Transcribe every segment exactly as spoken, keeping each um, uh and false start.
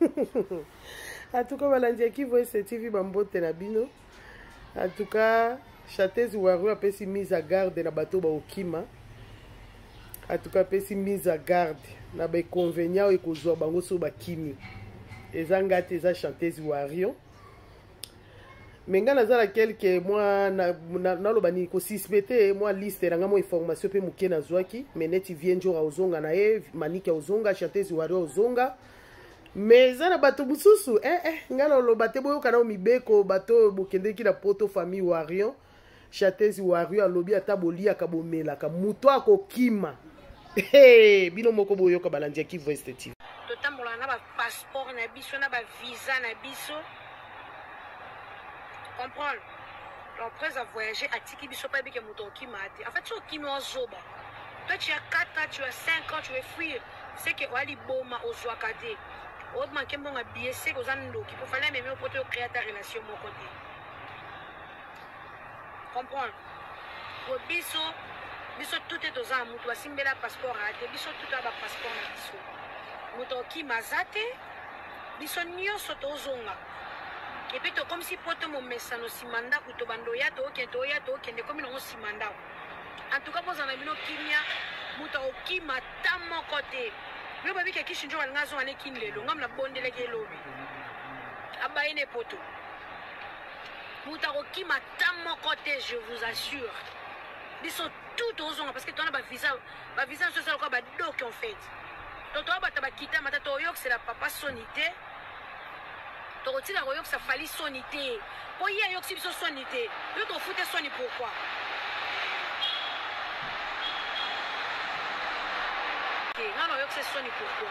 En tout cas, Balandia qui voit cette T V Bambote Nabino. En tout cas, Chatez Waru a fait mise à garde na bateau ba Okima. En tout cas, fait mise à garde na ba convénients et kozwa bango so ba kimi. Ezanga teza Chatez Waru. Mais nga nazala quelque moi na na lobani ko suspecté moi liste na ngamo information pe muke na zwaki mais neti vienjo ozonga na e manike ozonga Chatez Waru ozonga. Mais ça na bato mususu eh eh ngalo lo bate boyo kana mibeko bato bokende ki na poto famille Warion Chatez Waru alobi ataboli akabomela ka muto akokima eh bino moko boyo ka Balandia qui voit cette T V to tambola na ba passeport na biso na ba visa na biso comprendre après avoir voyagé à tiki biso pa bike muto okima ate en fait tu okima ozoba toi tu as quatre ans tu as cinq ans tu veux fuir c'est que wali boma ozwakate au manquer mon habillé c'est aux anneaux qui peut falloir même pour te créer ta relation mon côté comprendre pour biso biso tout est aux ans muto asimbela passeport ate biso tout a ba passeport na biso muto ki mazate biso nyonso tozonga et puis comme si poto mon message simanda ou to bando ya to ke to ya to ke ne comme non simanda en tout cas pour en abino kimia muto ki matamo côté le babi ke kishinjo ngazo ane kinlelo ngam na bondele ke lobi abayene poto muta ki matamo côté je vous assure ils sont tout aux parce que tu as ba visa ba visa c'est ça quoi ba doc en fait donc toi ba ta ba kita mata to yok c'est la papa sonité to roti la royok ça fali sonité pour y a yok si sonité yo to fouter soni pourquoi non non yok c'est soni pourquoi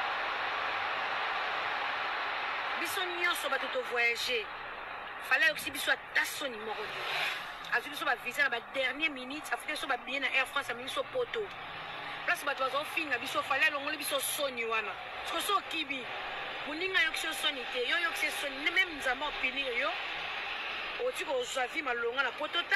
bison nyonso ba to voyager fallait yok si biso ta soni moko azu biso ba visa na ba dernière minute ça fait so ba bien na Air France a biso poto place ba tozo finga biso fallait longole biso soni wana so so kibi muninga yok so soni te yo yok se soni même nzamba opinir yo oti ko so vi malonga na poto ta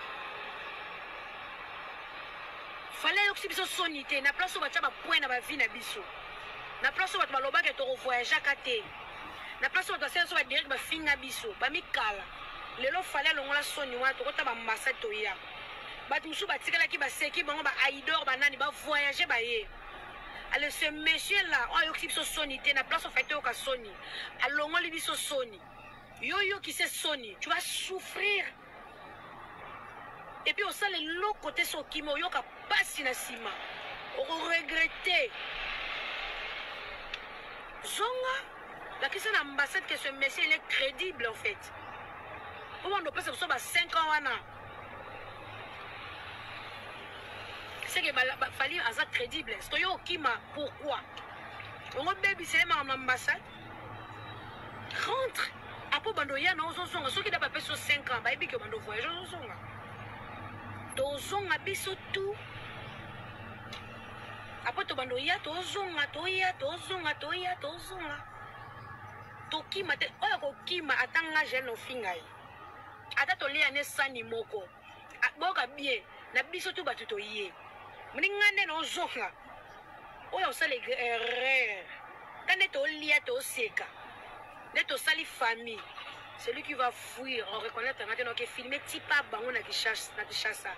fallait yok biso soni te na place ba tsa ba point na ba vie na biso na place ba ba loba ke to voyager kate na place ba so ba direct ba finga biso ba mikala lelo fallait longola soni wa to kota ba massa to ya ba tusu ba tikala ki ba seki bango ba aidor ba nani ba voyager ba ye alors ce monsieur là on yo ki so soni te na place fait au ka soni alongoli biso soni yo yo qui c'est soni tu vas souffrir et puis au sale lo côté so kimo yo ka passer na sima on regretter zonga la question ambassade que ce monsieur il est crédible en fait. Comment on peut se faire cinq ans wana? C'est que il fallait être crédible. C'est yo kima pourquoi? On a baby c'est ma ambassade. Rentre. Après bando ya na ozonga ceux qui n'a pas fait sur cinq ans, baby que bando voyage ozonga. Tozonga biso tout. Après to bando ya tozonga toya tozonga toya tozonga. To kima te oya ko kima atanga jeune fingai. Ata to lia ne sani moko boka bien na biso tu batu to yé mningane no zonga oya osale erreur quand to lia to seka ne to sali famille celui qui va fuir on reconnaître maintenant que filmer tipa bango na kichasa na kichasa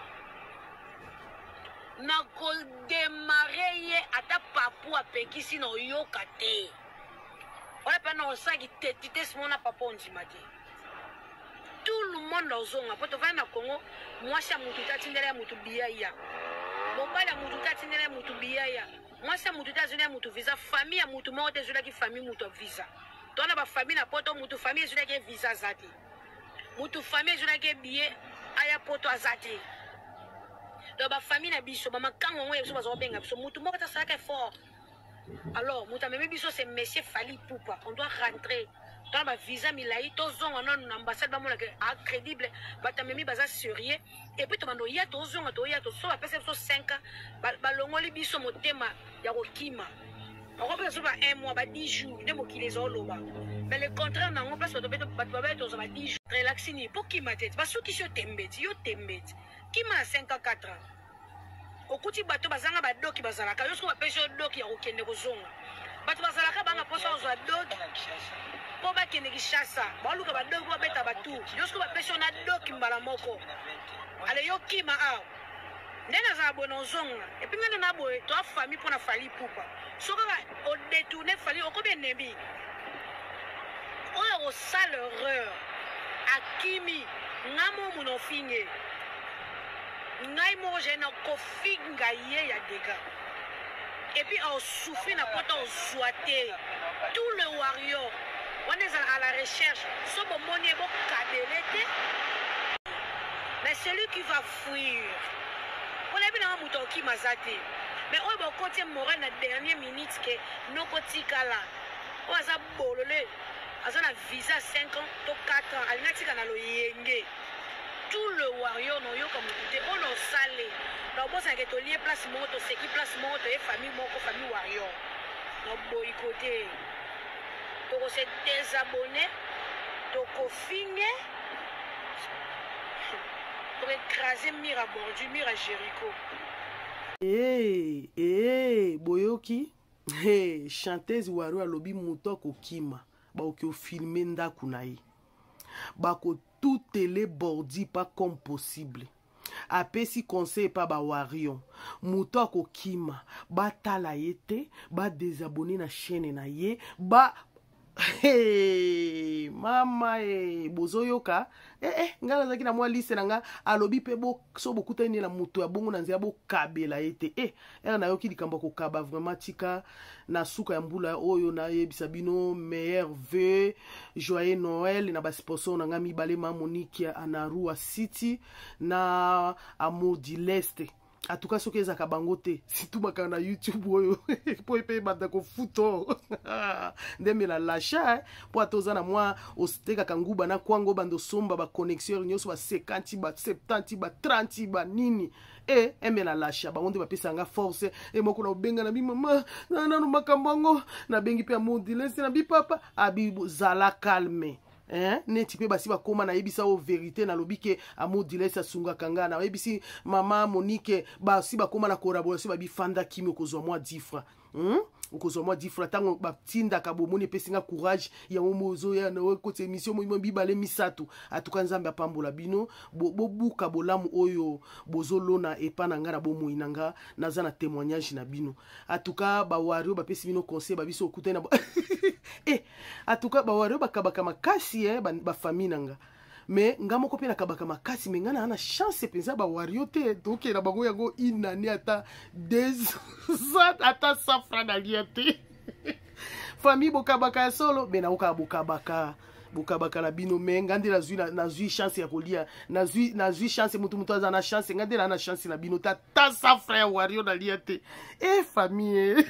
na ko démarrer ata papu apekisi no yokate oya pa na osaki tetite simona papa ondimate tout le monde ozonga poto va na Congo moi ça mutu tatindela mutu biaya mobala mutu tatindela mutu biaya moi ça mutu tatindela mutu visa famille ya mutu mo te zula ki famille mutu visa tona ba famille na poto mutu famille zula ki visa zati mutu famille zula ki billet aya poto azati do ba famille na biso ba makango ngo yeso bazo benga biso mutu mo ta saka fort alors mutu même biso c'est monsieur Fali Poupa on doit rentrer dans ma visa milai tozonga non ambassade ba mona crédible batamemi baza sérieux et puis to bando ya tozonga to ya to so ba pesa so cinq ans ba longoli biso motema ya kokima on peut so ba un mois ba dix jours de mokile zo loba mais le contraire na on place to beto ba to zo ba dix jours relaxini pour kima tete ba soki so tembeti yo tembeti kima cinq à quatre ans okuti bato bazanga ba doki bazalaka yo so ba pesa doki ya kokende kozonga bato bazalaka banga posa zo kene Kishasa baluka badogo babeta batu josko bapesho na doki mbala moko ale yo kima a ndena za bono zonga et puis ngana na boye to famille pona fali pupa soka o détourner fali o combien nembi on a sale erreur akimi ngamo munofinge ngai mo jena ko finga ye ya dega et puis on souffre na poto on soité tout le warrior on est à la recherche so bon monier bo kabelete mais celui qui va fuir on a bien un mouton qui m'a zaté mais on va continuer mourir na dernière minute que no kotikala on a bololé à un visa cinq ans to quatre ans alina tika na lo yenge tout le warrior no yo comme écouter on a salé donc bon ça que to lié place moto c'est qui place moto et famille moko famille warrior no boycotter to ko se désabonner to ko finge pour écraser mur à bord du mur à Jéricho. Eh eh boyoki hey chanteuse waru alobi mutoko kima ba oki filmer ndaku na ye ba ko tout télé bordi pas comme possible apesi conseil pa ba warion mutoko kima ba tala yete ba désabonner na chaîne na ye ba hey mama eh bozoyoka eh eh ngala zaki na mwa liste na nga alobi pe bo so bokuta ni na muto ya bongo na nzia bo kabela ete eh era na yoki likambo ko kaba vraiment tika na suka ya mbula oyo na yebisa bino meilleur vœu joyeux Noël na ba sponsor na nga mibale ma Monique Anarua City na Amour du Lest. En tout cas, ce que les akabangote, si tout le monde YouTube, pour payer banda ko futo, ndeme la lacha, pour atoza na moi, au steka kanguba na kwango bando somba ba connexion nyoso ba cinquante ba soixante ba trente ba nini. Eh, eme la lacha, ba onde ba pesa nga force, e moko na obenga na bi mama, na na no makambango, na bengi pe amodilese na bi papa, abi zala calme. Hein neti pe basi bakoma na yebisa o vérité na lobike amodile sa sunga kanga na yebisi mama Monique basi bakoma na collaboration ba bifanda kimi kozwa mwa dix francs hein okozwa mwa dix francs tango batinda ka bomoni pesinga courage ya momozo ya na côté émission mo bibale misato atuka nzambe apambola bino bobuka bolamu oyo bozolona epa na ngara bomo inanga naza na témoignage na bino atuka ba wario ba pesi bino conseil ba biso okuta na eh atuka ba wario bakabaka makasi eh ba famille nanga mais nga moko pe na kabaka makasi mais nga na na chance penza ba wario te donc na bango yango inani ata deux ata cent francs na liate famille bokabaka solo be na uka bokabaka bokabaka na bino mais nga ndela zui na zui chance ya kolia na zui na zui chance mutu mutu aza na chance nga ndela na chance na bino ta ta cent francs wario na liate eh famille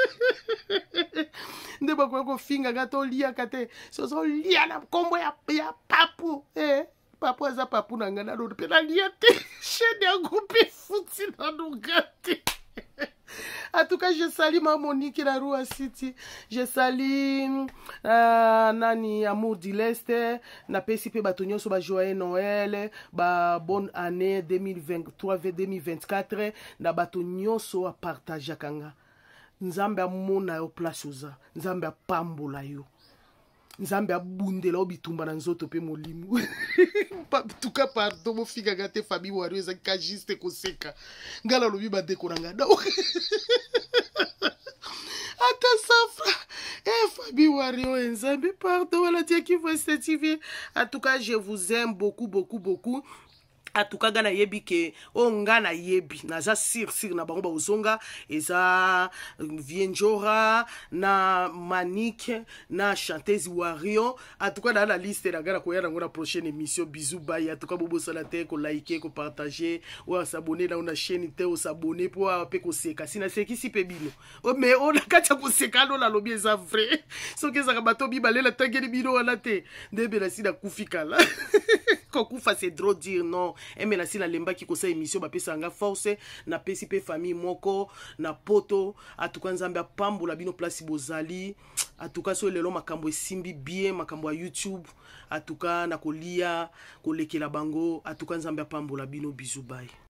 nde bako finga gato lia kate so so lia na kombo ya ya papu eh papu za papu na ngana do pe na lia te chede ya groupe futi na dugati. En tout cas, je salue ma Monique Anarua City. Je salue uh, nani Amour du Lest. Na pesi pe batonyo so ba joyeux Noël, ba bonne année deux mille vingt-trois deux mille vingt-quatre. Na batonyo so a partage kanga. Nzambe amona yo place oza. Nzambe apambola yo. Nzambe abundela obitumba na nzoto pe molimu. Tuka pardon mo figa gate famille wario za kajiste koseka. Ngala lobi ba dekoranga da. Ata safra. Eh famille wario nzambe pardon wala Dieu qui voit cette T V. En tout cas, je vous aime beaucoup beaucoup beaucoup. Atuka gana yebi ke o ngana yebi naza sir sir na bango ba uzonga eza Vienjora na Manique na chanteuse wario atuka na la liste na gana ko ya na prochaine émission bisous bye atuka bobo sala te ko liker ko partager ou s'abonner na una chaîne te o s'abonner pour pe ko seka sina seki si pe bino o mais on a kacha ko seka no la lobi eza vrai so ke za bato bi balela tangeli bino wala te ndebe na sina kufikala kokufa c'est trop dire non eme na sila lemba ki kosa émission ba pesa nga force na pesi pe famille moko na poto atuka nzambe apambola bino place bozali atuka so lelo makambo esimbi bien makambo ya YouTube atuka na kolia kolekela bango atuka nzambe apambola bino bisous bye.